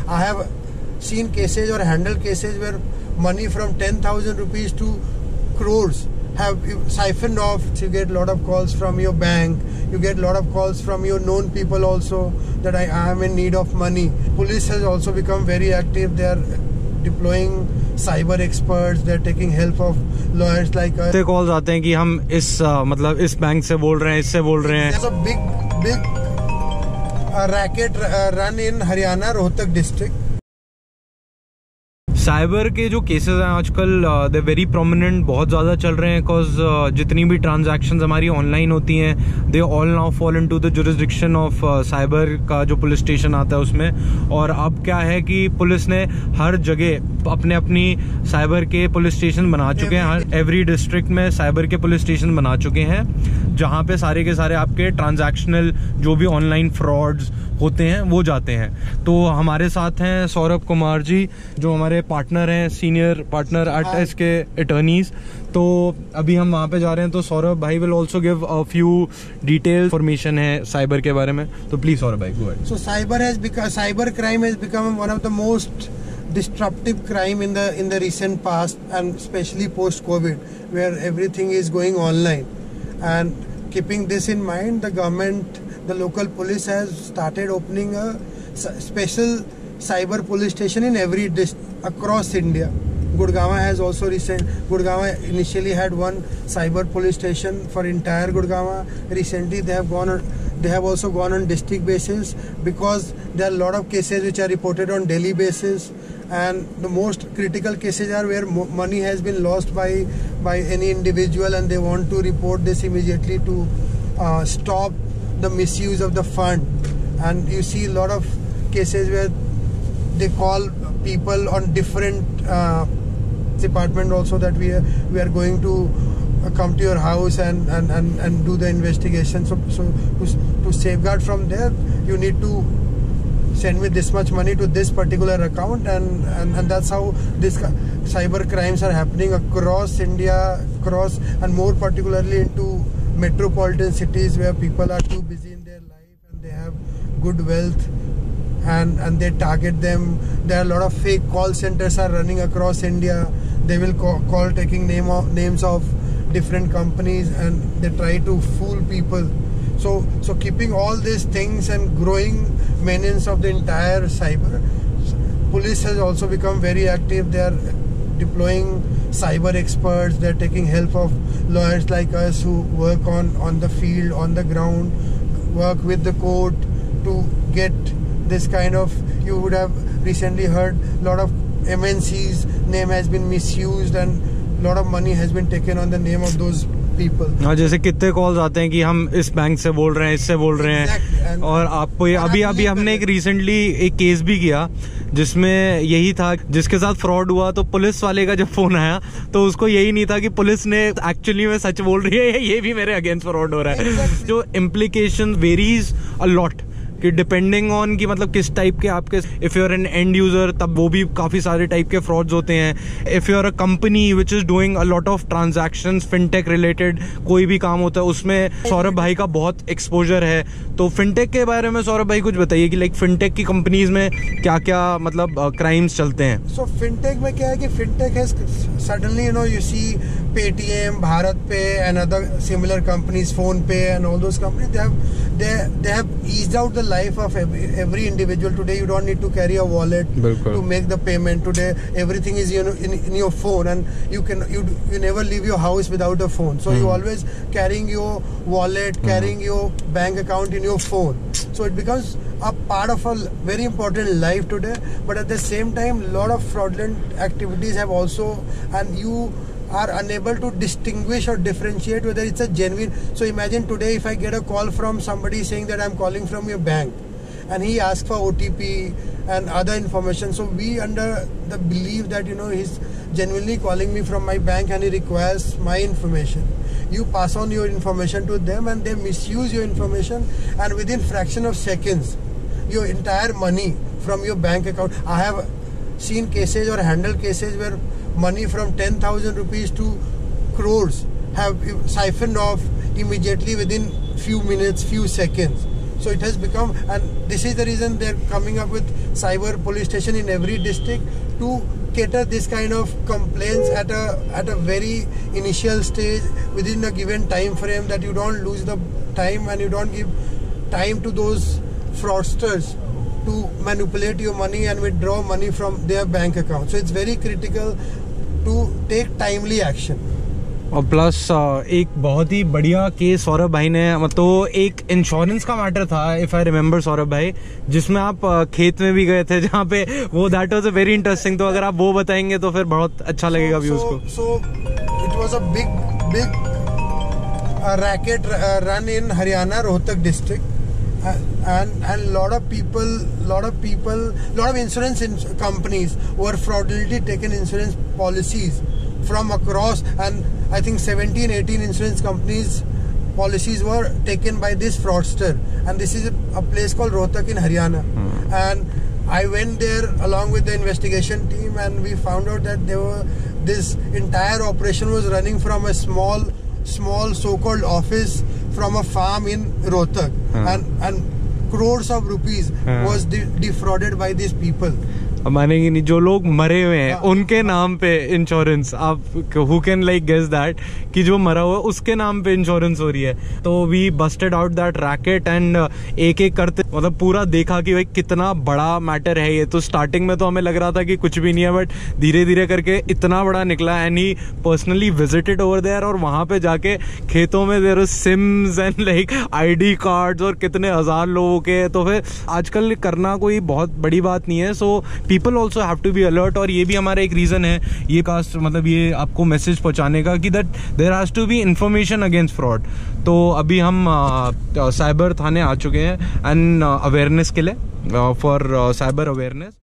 I have seen cases or handled cases where money from 10,000 rupees to crores have siphoned off. You get a lot of calls from your bank, you get a lot of calls from your known people also that I am in need of money. Police has also become very active. They are deploying cyber experts, they are taking help of lawyers like us. Calls आते हैं कि हम इस मतलब इस bank से बोल रहे हैं, इससे बोल रहे हैं. There's a big racket run in Haryana, Rohtak district. Cyber के जो केसेस हैं आजकल दे वेरी प्रोमिनेंट, बहुत ज़्यादा चल रहे हैं. बिकॉज जितनी भी ट्रांजैक्शंस हमारी ऑनलाइन होती हैं they all now fall into the jurisdiction of cyber का जो पुलिस स्टेशन आता है उसमें. और अब क्या है कि पुलिस ने हर जगह अपनी साइबर के पुलिस स्टेशन बना चुके हैं. एवरी डिस्ट्रिक्ट में साइबर के पुलिस स्टेशन बना चुके हैं जहाँ पे सारे के सारे आपके ट्रांजैक्शनल जो भी ऑनलाइन फ्रॉड्स होते हैं वो जाते हैं. तो हमारे साथ हैं सौरभ कुमार जी जो हमारे पार्टनर हैं, senior partner at SK attorneys. तो अभी हम वहाँ पे जा रहे हैं. तो सौरभ भाई will also give a few detail information है साइबर के बारे में. तो प्लीज सौरभ भाई go ahead. So cyber crime has become one of the most disruptive crime in the recent past, and especially post COVID, where everything is going online. And keeping this in mind, the government, the local police has started opening a special cyber police station in every across India. Gurgaon has also Gurgaon initially had one cyber police station for entire Gurgaon. Recently they have also gone on district basis, because there are a lot of cases which are reported on daily basis, and the most critical cases are where money has been lost by any individual, and they want to report this immediately to stop the misuse of the fund. And you see a lot of cases where they call people on different department also that we are going to come to your house and do the investigation. So to safeguard from there, you need to send me this much money to this particular account, and that's how this cyber crimes are happening across India, and more particularly into metropolitan cities where people are too busy in their life and they have good wealth, and they target them. There are a lot of fake call centers are running across India. They will call taking names of different companies, and they try to fool people. So keeping all these things and growing menace of the entire cyber, police has also become very active. They are deploying cyber experts. They are taking help of lawyers like us who work on the field, on the ground, work with the court to get this kind of. You would have recently heard a lot of MNC's name has been misused, and a lot of money has been taken on the name of those people. हाँ, जैसे कितने calls आते हैं कि हम इस bank से बोल रहे हैं, इससे बोल रहे हैं. और आपको अभी हमने एक रिसेंटली एक केस भी किया जिसमें यही था, जिसके साथ फ्रॉड हुआ. तो पुलिस वाले का जब फोन आया तो उसको यही नहीं था कि पुलिस ने एक्चुअली में सच बोल रही है, ये भी मेरे अगेंस्ट फ्रॉड हो रहा है. जो इम्प्लीकेशन वेरीज अ लॉट कि डिपेंडिंग ऑन कि मतलब किस टाइप के आपके, if you are an end user तब वो भी काफ़ी सारे टाइप के फ्रॉड्स होते हैं. If you are a company which is doing a lot of transactions, fintech related कोई भी काम होता है उसमें सौरभ भाई का बहुत एक्सपोजर है. तो फिनटेक के बारे में सौरभ भाई कुछ बताइए कि लाइक फिनटेक की कंपनीज में क्या क्या मतलब क्राइम्स चलते हैं. सो फिनटेक में क्या है कि fintech has suddenly you see Paytm, BharatPe and other similar companies, PhonePe and all those companies, they have eased out the life of every individual. Today you don't need to carry a wallet to make the payment. Today everything is in your phone, and you never leave your house without a phone. So you always carrying your wallet, carrying your bank account in your phone. So it becomes a part of a very important life today. But at the same time, a lot of fraudulent activities have also, and you are unable to distinguish or differentiate whether it's a genuine. So imagine today if I get a call from somebody saying that I'm calling from your bank, and he asks for OTP and other information. So we under the belief that he's genuinely calling me from my bank and he requires my information. You pass on your information to them and they misuse your information, and within fraction of seconds your entire money from your bank account. I have seen cases or handled cases where money from 10,000 rupees to crores have siphoned off immediately within few minutes, few seconds. So it has become, and this is the reason they're coming up with cyber police station in every district to cater this kind of complaints at a very initial stage within a given time frame, that you don't lose the time and you don't give time to those fraudsters to manipulate your money and withdraw money from their bank account. So it's very critical to take timely action. और plus एक बहुत ही बढ़िया case Saurabh भाई ने, मतलब एक insurance का matter था, इफ आई रिमेम्बर सौरभ भाई, जिसमें आप खेत में भी गए थे, जहाँ पे वो that was a very interesting. तो अगर आप वो बताएंगे तो फिर बहुत अच्छा लगेगा व्यूज को। So it was a big racket run in Haryana, Rohtak district, and lot of insurance companies were fraudulently taken insurance policies from across, and I think 17-18 insurance companies policies were taken by this fraudster, and this is a place called Rohtak in Haryana. And I went there along with the investigation team, and we found out that this entire operation was running from a small so-called office from a farm in Rohtak, and crores of rupees was defrauded by these people. मानेंगे नहीं, जो लोग मरे हुए हैं उनके नाम पे इंश्योरेंस, आप who can like guess that कि जो मरा हुआ है उसके नाम पे इंश्योरेंस हो रही है। तो we busted out that racket and एक एक करते मतलब पूरा देखा कि भाई कितना बड़ा मैटर है ये। तो स्टार्टिंग में तो हमें लग रहा था कि कुछ भी नहीं है, बट धीरे धीरे करके इतना बड़ा निकला। And he personally visited over there, और वहां पे जाके खेतों में their sims and like ID cards और कितने हजार लोगों के। तो फिर आजकल करना कोई बहुत बड़ी बात नहीं है। So people also have to be alert, और ये भी हमारा एक रीजन है ये कास्ट, मतलब ये आपको मैसेज पहुंचाने का कि that there has to be information against fraud. तो अभी हम साइबर थाने आ चुके हैं एंड अवेयरनेस के लिए, फॉर साइबर अवेयरनेस।